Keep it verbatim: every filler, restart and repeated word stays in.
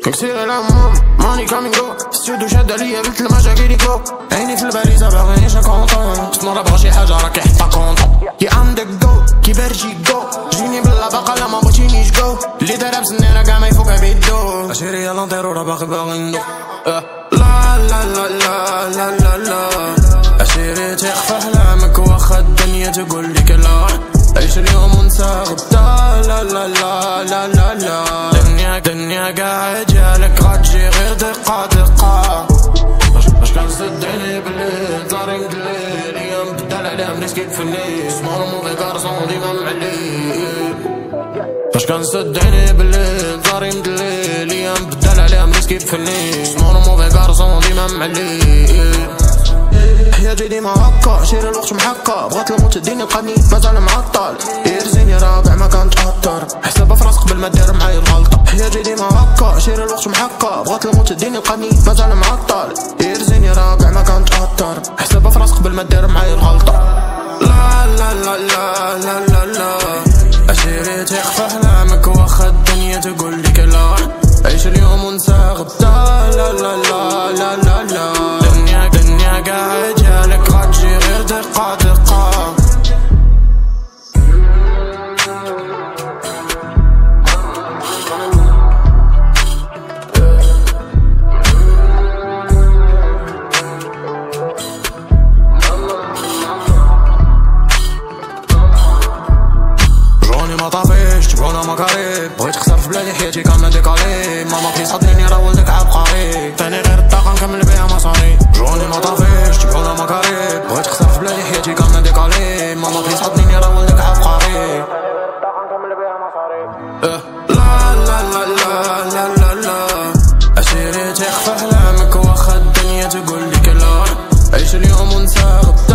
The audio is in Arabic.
يصير الهموم ماني كامين جو السود وشاد عليا قلت له مشاكلي كلو عيني في البريزة باغينيش نكونطون مرة بغا شي حاجة راكي حطا كونطون يا عندك جو كي برجي جو جيني بلا باقا لا ما بغيتينيش جو اللي دارها بسنينة كاع ما يفوقها بيدو اشيري يلا نطيرو راه باقي باغي ندو لا لا لا لا لا لا لا اشيري تيخفى احلامك واخا الدنيا تقول لك لا عيش اليوم ونسى غدا لا لا لا لا لا لا دنيا دنيا قاع جالك غتجي غير دقة دقة باش كنصدقني بالليل طاري مدليل ايام بدال عليها مسكين في الليل سمور موفي كارسون ديما معليل باش كنصدقني بالليل طاري مدليل ايام بدال عليها مسكين في الليل سمور موفي كارسون ديما معليل حياتي ديما هكا شير الوقت محكا بغات الموت تديني بقاني مازال معطل يرزيني رابع ما كنتأثر حسابها في راسك قبل ما دير معايا الغلطة حياتي ديما هكا شير الوقت محكا بغات الموت تديني بقاني مازال معطل يرزيني رابع ما كنتأثر حسابها في راسك قبل ما دير معايا الغلطة لا لا لا لا لا لا لا اشيري تيخفى احلامك واخا الدنيا تقول لك لا عيش اليوم ونسى غدا لا لا لا لا لا لا دنيا دنيا قاع جالك غتجي غير دقة دقة جوني ما طافيش جبرونا ما قريب بغيت خسر في بلادي حياتي كاملة ديكالي ماما بليز خاطريني راه ولدك عبقري ثاني غير الطاقة نكمل بيها مصاري جوني ما طافيش جبرونا ما قريب بغيت خسر في بلادي حياتي كاملة ديكالي ماما بليز خاطريني راه ولدك عبقري لا لا لا لا لا لا لا اشيري تيخفى احلامك واخا الدنيا تقول لك لا عيش اليوم ونسى غدا